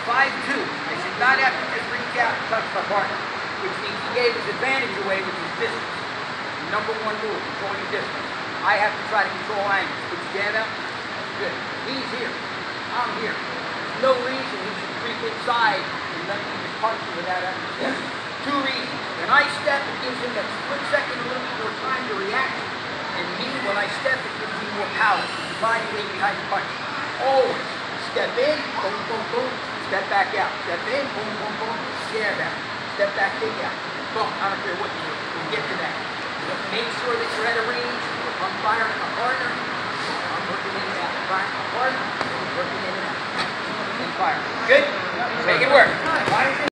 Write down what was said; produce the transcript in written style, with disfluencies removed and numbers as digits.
5-2. I should not have to just reach out and touch my partner, which means he gave his advantage away, which is distance. Number one rule, control your distance. I have to try to control angles. Put your jab out. Good. He's here. I'm here. There's no reason he should creep inside and let me just punch him without having to step. Two reasons. When I step, it gives him that split second a little bit more time to react. And me, when I step, it gives me more power. Body weight behind the punch. Always. Step in, boom, boom, boom. Step back out. Step in, boom, boom, boom. Jab out. Step back, kick out. Boom. I don't care what you do. We'll get to that. But make sure that you're at a range. If I'm firing my partner, I'm working in and out. Firing my partner, working in and out. And fire. Good? Make it work.